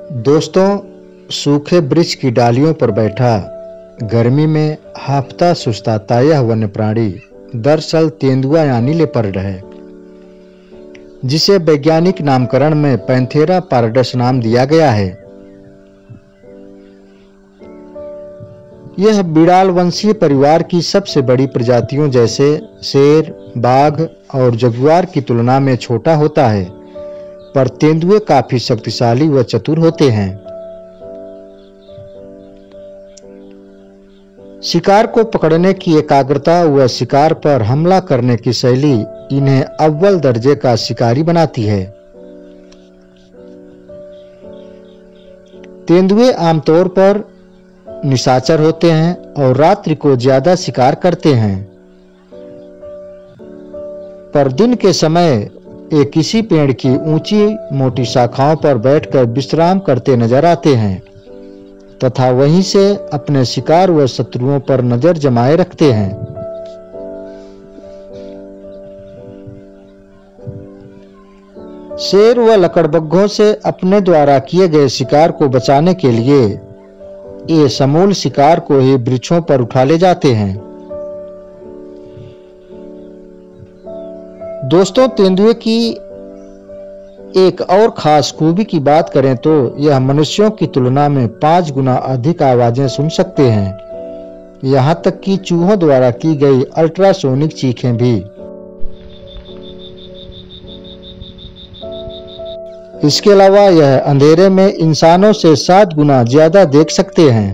दोस्तों, सूखे वृक्ष की डालियों पर बैठा गर्मी में हांफता सुस्ताता यह वन्य प्राणी दरअसल तेंदुआ यानी लेपर्ड है, जिसे वैज्ञानिक नामकरण में पैंथेरा पारडस नाम दिया गया है। यह बिड़ाल वंशीय परिवार की सबसे बड़ी प्रजातियों जैसे शेर, बाघ और जगुआर की तुलना में छोटा होता है, पर तेंदुए काफी शक्तिशाली व चतुर होते हैं। शिकार को पकड़ने की एकाग्रता व शिकार पर हमला करने की शैली इन्हें अव्वल दर्जे का शिकारी बनाती है। तेंदुए आमतौर पर निशाचर होते हैं और रात्रि को ज्यादा शिकार करते हैं, पर दिन के समय ये किसी पेड़ की ऊंची मोटी शाखाओं पर बैठकर विश्राम करते नजर आते हैं तथा वहीं से अपने शिकार व शत्रुओं पर नजर जमाए रखते हैं। शेर व लकड़बग्घों से अपने द्वारा किए गए शिकार को बचाने के लिए ये समूल शिकार को ही वृक्षों पर उठा ले जाते हैं। दोस्तों, तेंदुए की एक और खास खूबी की बात करें तो यह मनुष्यों की तुलना में 5 गुना अधिक आवाजें सुन सकते हैं, यहां तक कि चूहों द्वारा की गई अल्ट्रासोनिक चीखें भी। इसके अलावा यह अंधेरे में इंसानों से 7 गुना ज्यादा देख सकते हैं।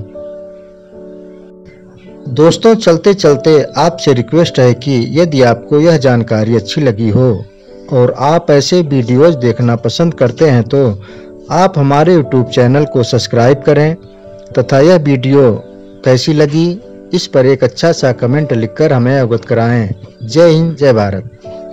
दोस्तों, चलते चलते आपसे रिक्वेस्ट है कि यदि आपको यह जानकारी अच्छी लगी हो और आप ऐसे वीडियोज देखना पसंद करते हैं तो आप हमारे YouTube चैनल को सब्सक्राइब करें तथा यह वीडियो कैसी लगी इस पर एक अच्छा सा कमेंट लिखकर हमें अवगत कराएं। जय हिंद, जय भारत।